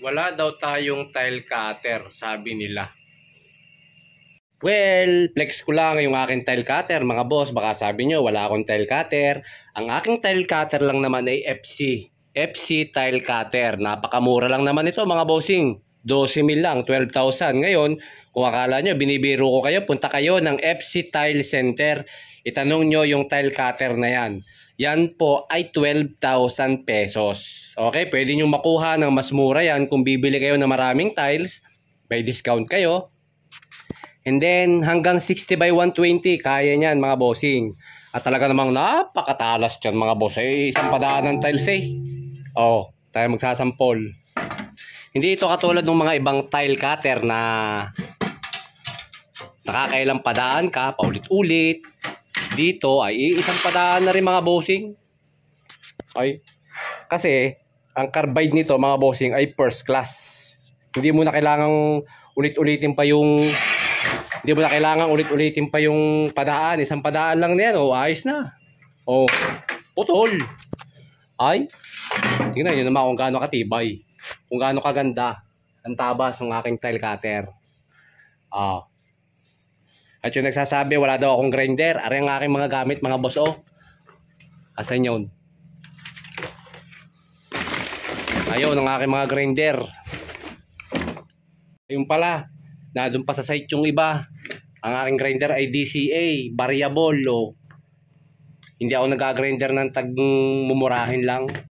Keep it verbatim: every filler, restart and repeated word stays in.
Wala daw tayong tile cutter, sabi nila. Well, flex ko lang yung aking tile cutter, mga boss. Baka sabi nyo, wala akong tile cutter. Ang aking tile cutter lang naman ay F C. F C tile cutter. Napakamura lang naman ito, mga bossing. twelve mil lang, twelve thousand. Ngayon, kung akala nyo, binibiro ko kayo, punta kayo ng F C Tile Center. Itanong nyo yung tile cutter na yan. Yan po ay twelve thousand pesos. Okay, pwede nyo makuha ng mas mura yan kung bibili kayo ng maraming tiles. May discount kayo. And then, hanggang sixty by one twenty, kaya niyan, mga bossing. At talaga namang napakatalas dyan, mga boss. Eh, isang padaan ng tiles eh. Oh, tayo magsasampol. Hindi ito katulad ng mga ibang tile cutter na nakakailang padaan ka, paulit-ulit. Dito ay isang padaan na rin, mga bossing. Ay, kasi ang carbide nito, mga bossing, ay first class. Hindi mo na kailangang ulit-ulitin pa yung hindi mo na kailangang ulit-ulitin pa yung padaan. Isang padaan lang na yan, oh, ayos na. Oh, putol. Ay, tingnan nyo naman kung gaano katibay. Kung gaano kaganda ang tabas ng aking tile cutter. Ah. At yung nagsasabi, wala daw akong grinder. Ari ang aking mga gamit, mga boss, oh. Asan yun? Ayun ang aking mga grinder. Ayun pala, na doon pa sa site yung iba. Ang aking grinder ay D C A, variable, oh. Hindi ako nag-grinder ng tag mumurahin lang.